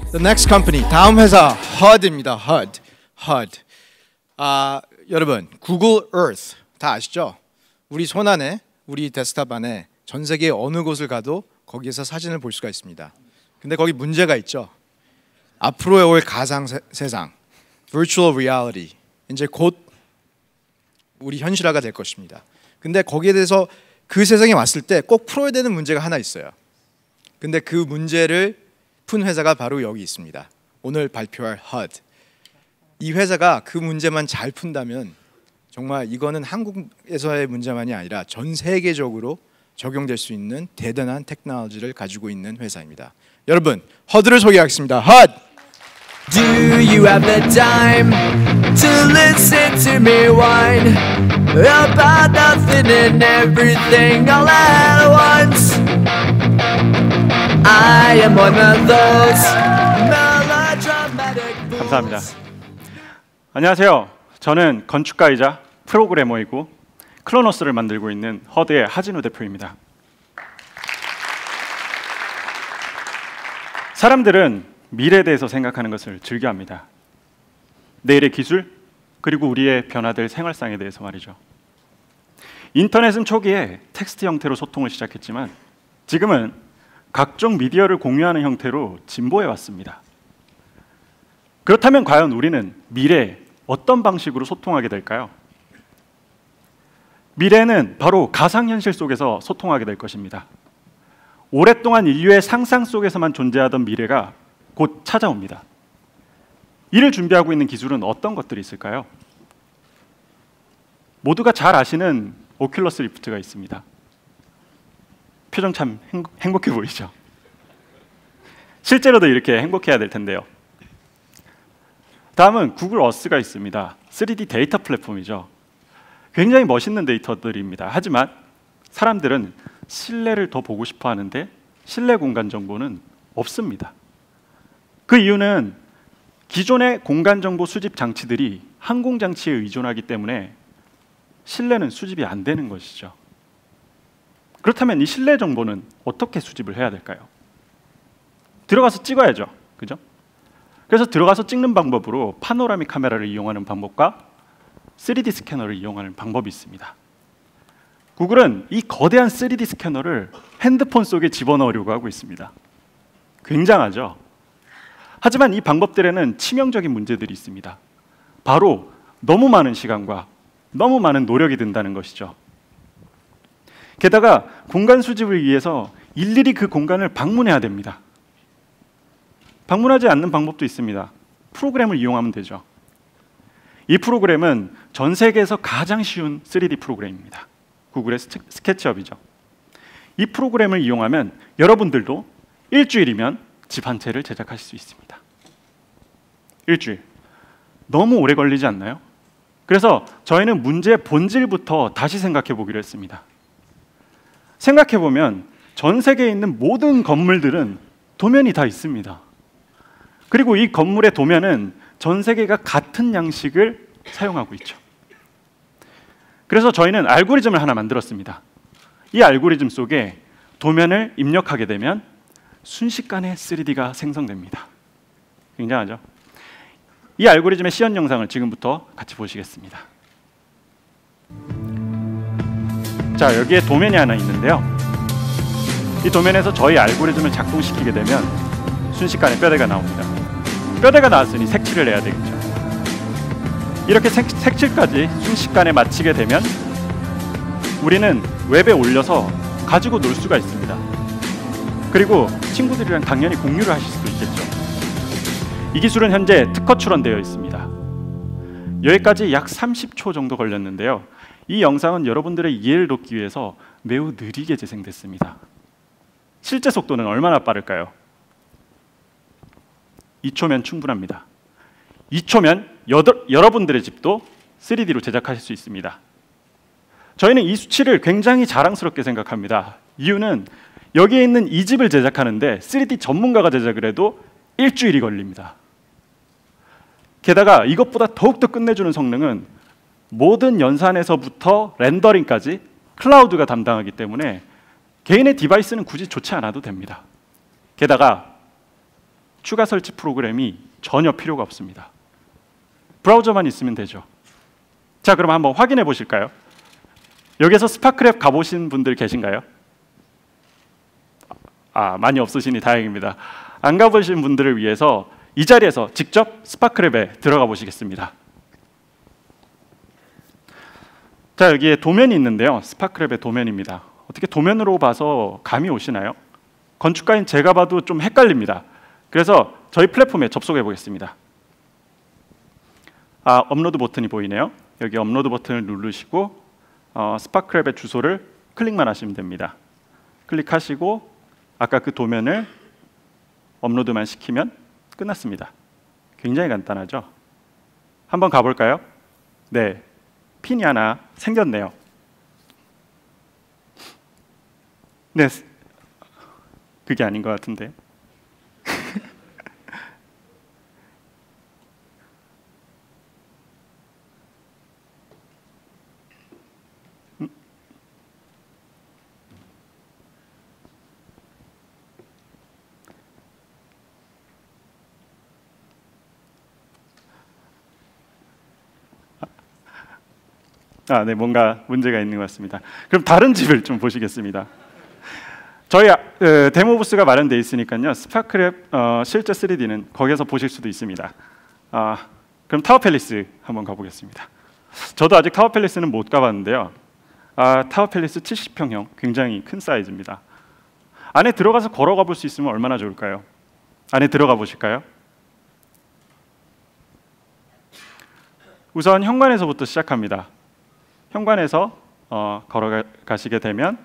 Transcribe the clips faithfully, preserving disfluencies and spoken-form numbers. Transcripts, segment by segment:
The next company, 다음 회사 헛입니다. 헛, 헛. 아, 여러분, Google Earth 다 아시죠? 우리 손 안에, 우리 데스크탑 안에 전 세계 어느 곳을 가도 거기에서 사진을 볼 수가 있습니다. 근데 거기 문제가 있죠. 앞으로에 올 가상 세, 세상, Virtual Reality, 이제 곧 우리 현실화가 될 것입니다. 근데 거기에 대해서 그 세상에 왔을 때 꼭 풀어야 되는 문제가 하나 있어요. 근데 그 문제를 푼 회사가 바로 여기 있습니다. 오늘 발표할 에이치 유 디. 이 회사가 그 문제만 잘 푼다면 정말 이거는 한국에서의 문제만이 아니라 전 세계적으로 적용될 수 있는 대단한 테크놀로지를 가지고 있는 회사입니다. 여러분, 에이치 유디를 소개하겠습니다. 에이치 유디. Do you have the time to listen to me whine about nothing and everything all at once? I am one of those melodramatic fools. 감사합니다. 안녕하세요. 저는 건축가이자 프로그래머이고 클로노스를 만들고 있는 허드의 하진우 대표입니다. 사람들은 미래에 대해서 생각하는 것을 즐겨합니다. 내일의 기술, 그리고 우리의 변화될 생활상에 대해서 말이죠. 인터넷은 초기에 텍스트 형태로 소통을 시작했지만 지금은 각종 미디어를 공유하는 형태로 진보해 왔습니다. 그렇다면 과연 우리는 미래에 어떤 방식으로 소통하게 될까요? 미래는 바로 가상현실 속에서 소통하게 될 것입니다. 오랫동안 인류의 상상 속에서만 존재하던 미래가 곧 찾아옵니다. 이를 준비하고 있는 기술은 어떤 것들이 있을까요? 모두가 잘 아시는 오큘러스 리프트가 있습니다. 표정 참 행복, 행복해 보이죠? 실제로도 이렇게 행복해야 될 텐데요. 다음은 구글 어스가 있습니다. 쓰리 디 데이터 플랫폼이죠. 굉장히 멋있는 데이터들입니다. 하지만 사람들은 실내를 더 보고 싶어 하는데 실내 공간 정보는 없습니다. 그 이유는 기존의 공간 정보 수집 장치들이 항공 장치에 의존하기 때문에 실내는 수집이 안 되는 것이죠. 그렇다면 이 실내 정보는 어떻게 수집을 해야 될까요? 들어가서 찍어야죠. 그죠? 그래서 들어가서 찍는 방법으로 파노라믹 카메라를 이용하는 방법과 쓰리 디 스캐너를 이용하는 방법이 있습니다. 구글은 이 거대한 쓰리 디 스캐너를 핸드폰 속에 집어넣으려고 하고 있습니다. 굉장하죠? 하지만 이 방법들에는 치명적인 문제들이 있습니다. 바로 너무 많은 시간과 너무 많은 노력이 든다는 것이죠. 게다가 공간 수집을 위해서 일일이 그 공간을 방문해야 됩니다. 방문하지 않는 방법도 있습니다. 프로그램을 이용하면 되죠. 이 프로그램은 전 세계에서 가장 쉬운 쓰리 디 프로그램입니다. 구글의 스케치업이죠. 이 프로그램을 이용하면 여러분들도 일주일이면 집 한 채를 제작하실 수 있습니다. 일주일. 너무 오래 걸리지 않나요? 그래서 저희는 문제의 본질부터 다시 생각해 보기로 했습니다. 생각해 보면 전 세계에 있는 모든 건물들은 도면이 다 있습니다. 그리고 이 건물의 도면은 전 세계가 같은 양식을 사용하고 있죠. 그래서 저희는 알고리즘을 하나 만들었습니다. 이 알고리즘 속에 도면을 입력하게 되면 순식간에 쓰리 디가 생성됩니다. 굉장하죠? 이 알고리즘의 시연 영상을 지금부터 같이 보시겠습니다. 자, 여기에 도면이 하나 있는데요. 이 도면에서 저희 알고리즘을 작동시키게 되면 순식간에 뼈대가 나옵니다. 뼈대가 나왔으니 색칠을 해야 되겠죠. 이렇게 색, 색칠까지 순식간에 마치게 되면 우리는 웹에 올려서 가지고 놀 수가 있습니다. 그리고 친구들이랑 당연히 공유를 하실 수도 있겠죠. 이 기술은 현재 특허 출원되어 있습니다. 여기까지 약 삼십 초 정도 걸렸는데요. 이 영상은 여러분들의 이해를 돕기 위해서 매우 느리게 재생됐습니다. 실제 속도는 얼마나 빠를까요? 이 초면 충분합니다. 이 초면 여덟, 여러분들의 집도 쓰리 디로 제작하실 수 있습니다. 저희는 이 수치를 굉장히 자랑스럽게 생각합니다. 이유는 여기에 있는 이 집을 제작하는데 쓰리 디 전문가가 제작을 해도 일주일이 걸립니다. 게다가 이것보다 더욱더 끝내주는 성능은 모든 연산에서부터 렌더링까지 클라우드가 담당하기 때문에 개인의 디바이스는 굳이 좋지 않아도 됩니다. 게다가 추가 설치 프로그램이 전혀 필요가 없습니다. 브라우저만 있으면 되죠. 자, 그럼 한번 확인해 보실까요? 여기서 스파크랩 가보신 분들 계신가요? 아, 많이 없으시니 다행입니다. 안 가보신 분들을 위해서 이 자리에서 직접 스파크랩에 들어가 보시겠습니다. 자, 여기에 도면이 있는데요. 스파크랩의 도면입니다. 어떻게 도면으로 봐서 감이 오시나요? 건축가인 제가 봐도 좀 헷갈립니다. 그래서 저희 플랫폼에 접속해 보겠습니다. 아, 업로드 버튼이 보이네요. 여기 업로드 버튼을 누르시고 어, 스파크랩의 주소를 클릭만 하시면 됩니다. 클릭하시고 아까 그 도면을 업로드만 시키면 끝났습니다. 굉장히 간단하죠? 한번 가볼까요? 네, 핀이 하나 생겼네요. 네, 그게 아닌 것 같은데. 아, 네, 뭔가 문제가 있는 것 같습니다. 그럼 다른 집을 좀 보시겠습니다. 저희 어, 데모 부스가 마련되어 있으니까요. 스파크랩 어, 실제 쓰리디는 거기에서 보실 수도 있습니다. 아, 그럼 타워 팰리스 한번 가보겠습니다. 저도 아직 타워 팰리스는 못 가봤는데요. 아, 타워 팰리스 칠십 평형, 굉장히 큰 사이즈입니다. 안에 들어가서 걸어가 볼 수 있으면 얼마나 좋을까요? 안에 들어가 보실까요? 우선 현관에서부터 시작합니다. 현관에서 어, 걸어가시게 되면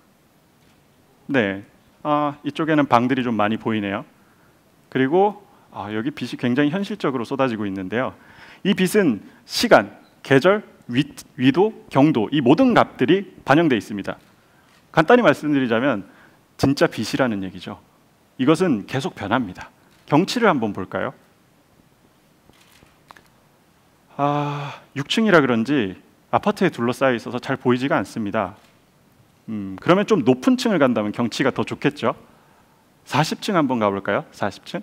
네, 아, 이쪽에는 방들이 좀 많이 보이네요. 그리고 아, 여기 빛이 굉장히 현실적으로 쏟아지고 있는데요. 이 빛은 시간, 계절, 위, 위도, 경도 이 모든 값들이 반영되어 있습니다. 간단히 말씀드리자면 진짜 빛이라는 얘기죠. 이것은 계속 변합니다. 경치를 한번 볼까요? 아, 육 층이라 그런지 아파트에 둘러싸여 있어서 잘 보이지가 않습니다. 음, 그러면 좀 높은 층을 간다면 경치가 더 좋겠죠. 사십 층 한번 가볼까요? 사십 층.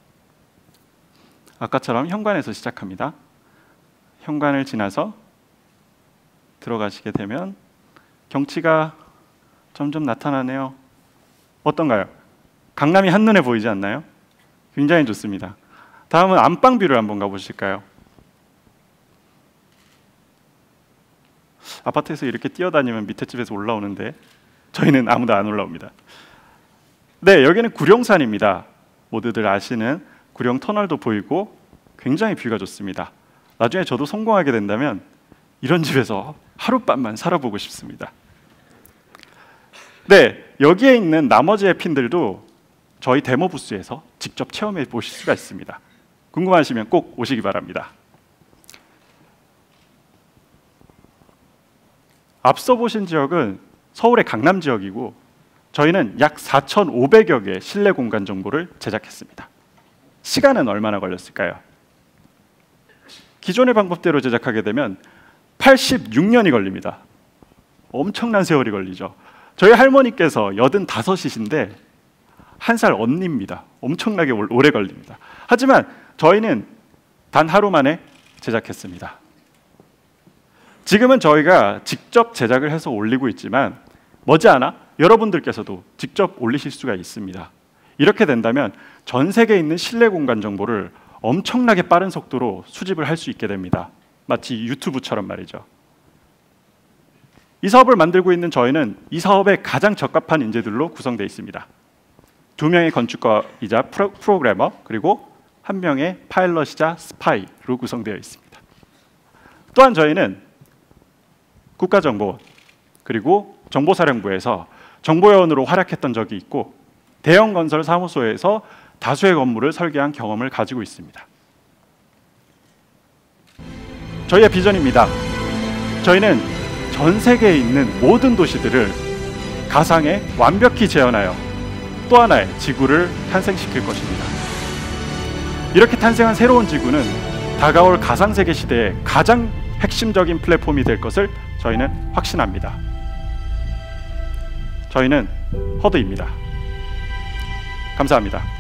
아까처럼 현관에서 시작합니다. 현관을 지나서 들어가시게 되면 경치가 점점 나타나네요. 어떤가요? 강남이 한눈에 보이지 않나요? 굉장히 좋습니다. 다음은 안방뷰를 한번 가보실까요? 아파트에서 이렇게 뛰어다니면 밑에 집에서 올라오는데 저희는 아무도 안 올라옵니다. 네, 여기는 구룡산입니다. 모두들 아시는 구룡 터널도 보이고 굉장히 뷰가 좋습니다. 나중에 저도 성공하게 된다면 이런 집에서 하룻밤만 살아보고 싶습니다. 네, 여기에 있는 나머지의 핀들도 저희 데모 부스에서 직접 체험해 보실 수가 있습니다. 궁금하시면 꼭 오시기 바랍니다. 앞서 보신 지역은 서울의 강남 지역이고 저희는 약 사천오백여 개의 실내 공간 정보를 제작했습니다. 시간은 얼마나 걸렸을까요? 기존의 방법대로 제작하게 되면 팔십육 년이 걸립니다. 엄청난 세월이 걸리죠. 저희 할머니께서 여든다섯이신데 한 살 언니입니다. 엄청나게 오래 걸립니다. 하지만 저희는 단 하루 만에 제작했습니다. 지금은 저희가 직접 제작을 해서 올리고 있지만 머지않아 여러분들께서도 직접 올리실 수가 있습니다. 이렇게 된다면 전 세계에 있는 실내 공간 정보를 엄청나게 빠른 속도로 수집을 할 수 있게 됩니다. 마치 유튜브처럼 말이죠. 이 사업을 만들고 있는 저희는 이 사업에 가장 적합한 인재들로 구성되어 있습니다. 두 명의 건축가이자 프로, 프로그래머 그리고 한 명의 파일럿이자 스파이로 구성되어 있습니다. 또한 저희는 국가정보원 그리고 정보사령부에서 정보요원으로 활약했던 적이 있고 대형 건설 사무소에서 다수의 건물을 설계한 경험을 가지고 있습니다. 저희의 비전입니다. 저희는 전 세계에 있는 모든 도시들을 가상에 완벽히 재현하여 또 하나의 지구를 탄생시킬 것입니다. 이렇게 탄생한 새로운 지구는 다가올 가상세계 시대의 가장 핵심적인 플랫폼이 될 것을 저희는 확신합니다. 저희는 허드입니다. 감사합니다.